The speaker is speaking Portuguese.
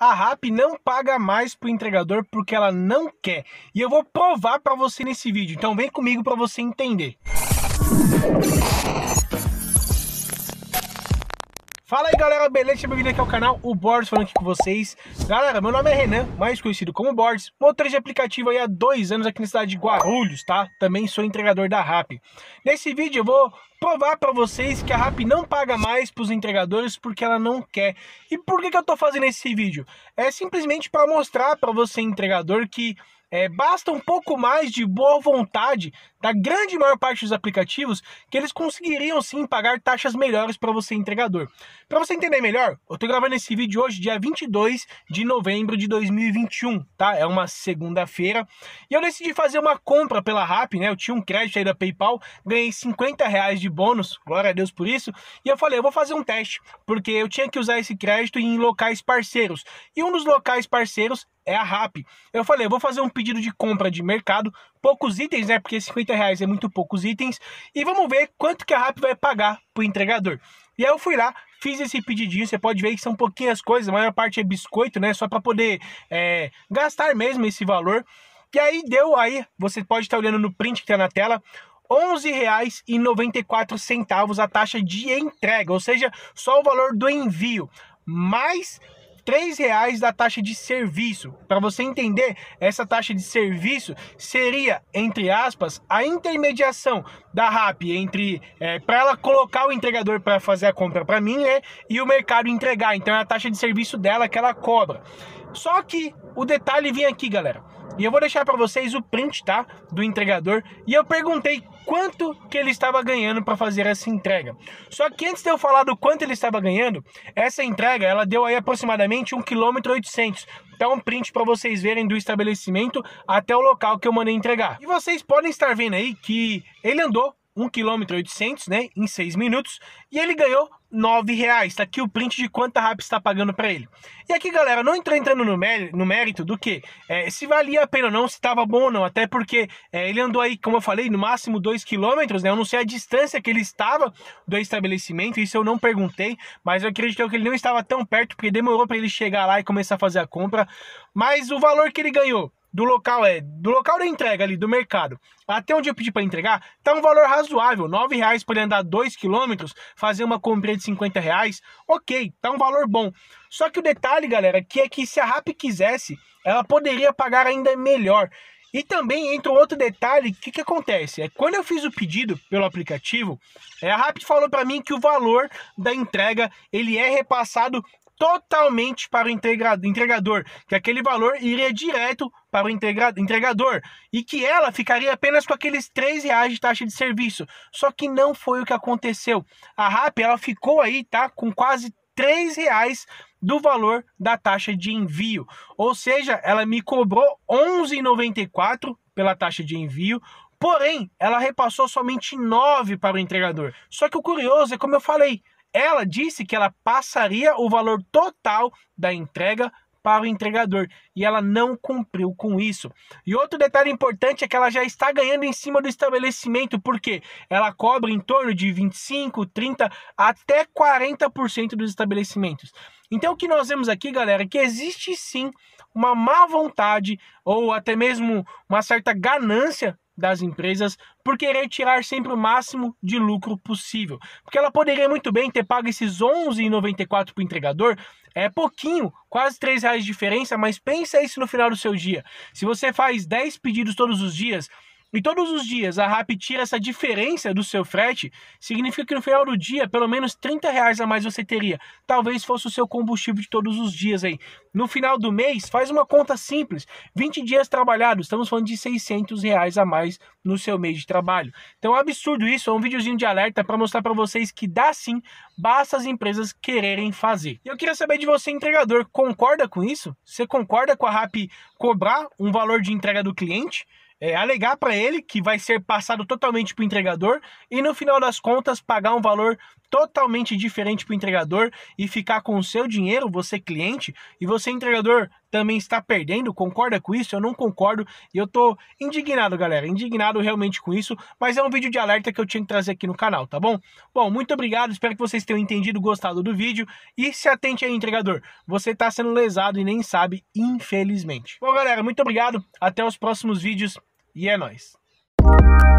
A Rappi não paga mais pro entregador porque ela não quer. E eu vou provar para você nesse vídeo. Então vem comigo para você entender. Fala aí galera, beleza? Bem-vindo aqui ao canal, o Borges falando aqui com vocês. Galera, meu nome é Renan, mais conhecido como Borges, motorista de aplicativo aí há 2 anos aqui na cidade de Guarulhos, tá? Também sou entregador da Rappi. Nesse vídeo eu vou provar para vocês que a Rappi não paga mais para os entregadores porque ela não quer. E por que eu tô fazendo esse vídeo? É simplesmente para mostrar para você, entregador, que basta um pouco mais de boa vontade da grande maior parte dos aplicativos que eles conseguiriam sim pagar taxas melhores para você, entregador. Para você entender melhor, eu tô gravando esse vídeo hoje, dia 22 de novembro de 2021, tá? É uma segunda-feira e eu decidi fazer uma compra pela Rappi, né? Eu tinha um crédito aí da PayPal, ganhei R$50 de bônus, glória a Deus por isso, e eu falei, eu vou fazer um teste, porque eu tinha que usar esse crédito em locais parceiros, e um dos locais parceiros é a Rappi. Eu falei, eu vou fazer um pedido de compra de mercado, poucos itens, né? Porque R$50 é muito poucos itens. E vamos ver quanto que a Rappi vai pagar pro entregador. E aí eu fui lá, fiz esse pedidinho. Você pode ver que são pouquinhas coisas, a maior parte é biscoito, né? Só para poder gastar mesmo esse valor. E aí deu aí, você pode estar olhando no print que tá na tela, R$11,94 a taxa de entrega, ou seja, só o valor do envio, mais R$3 da taxa de serviço. Para você entender, essa taxa de serviço seria, entre aspas, a intermediação da Rappi entre para ela colocar o entregador para fazer a compra para mim, né, e o mercado entregar. Então é a taxa de serviço dela que ela cobra. Só que o detalhe vem aqui, galera. E eu vou deixar para vocês o print, tá, do entregador. E eu perguntei quanto que ele estava ganhando para fazer essa entrega. Só que antes de eu falar do quanto ele estava ganhando, essa entrega, ela deu aí aproximadamente 1,8 km. Então, um print para vocês verem do estabelecimento até o local que eu mandei entregar. E vocês podem estar vendo aí que ele andou 1,8 km, né, em 6 minutos, e ele ganhou R$9. Tá aqui o print de quanto a Rappi está pagando para ele. E aqui, galera, não estou entrando no mérito do que se valia a pena ou não, se estava bom ou não, até porque ele andou aí, como eu falei, no máximo 2 km, né? Eu não sei a distância que ele estava do estabelecimento, isso eu não perguntei, mas eu acredito que ele não estava tão perto, porque demorou para ele chegar lá e começar a fazer a compra. Mas o valor que ele ganhou do local da entrega ali, do mercado, até onde eu pedi para entregar, tá um valor razoável. R$9 para ele andar 2 km, fazer uma compra de R$50, ok, tá um valor bom. Só que o detalhe, galera, que é que se a Rappi quisesse, ela poderia pagar ainda melhor. E também entra um outro detalhe, o que acontece? Quando eu fiz o pedido pelo aplicativo, a Rappi falou para mim que o valor da entrega, ele é repassado totalmente para o entregador, que aquele valor iria direto para o entregador e que ela ficaria apenas com aqueles R$3 de taxa de serviço. Só que não foi o que aconteceu. A Rappi, ela ficou aí, tá, com quase R$3 do valor da taxa de envio. Ou seja, ela me cobrou R$11,94 pela taxa de envio. Porém, ela repassou somente R$9 para o entregador. Só que o curioso é, como eu falei, ela disse que ela passaria o valor total da entrega para o entregador e ela não cumpriu com isso. E outro detalhe importante é que ela já está ganhando em cima do estabelecimento, porque ela cobra em torno de 25%, 30% até 40% dos estabelecimentos. Então o que nós vemos aqui, galera, é que existe sim uma má vontade ou até mesmo uma certa ganância das empresas por querer tirar sempre o máximo de lucro possível. Porque ela poderia muito bem ter pago esses R$11,94 para o entregador, é pouquinho, quase R$3 de diferença, mas pensa isso no final do seu dia. Se você faz 10 pedidos todos os dias, e todos os dias a Rappi tira essa diferença do seu frete, significa que no final do dia, pelo menos R$30 a mais você teria. Talvez fosse o seu combustível de todos os dias aí. No final do mês, faz uma conta simples. 20 dias trabalhados, estamos falando de R$600 a mais no seu mês de trabalho. Então é um absurdo isso, é um videozinho de alerta para mostrar para vocês que dá sim, basta as empresas quererem fazer. E eu queria saber de você, entregador, concorda com isso? Você concorda com a Rappi cobrar um valor de entrega do cliente? Alegar para ele que vai ser passado totalmente para o entregador e no final das contas pagar um valor totalmente diferente para o entregador e ficar com o seu dinheiro, você cliente, e você entregador também está perdendo. Concorda com isso? Eu não concordo e eu tô indignado, galera, indignado realmente com isso, mas é um vídeo de alerta que eu tinha que trazer aqui no canal, tá bom? Bom, muito obrigado, espero que vocês tenham entendido, gostado do vídeo e se atente aí, entregador, você tá sendo lesado e nem sabe, infelizmente. Bom, galera, muito obrigado, até os próximos vídeos e é nóis!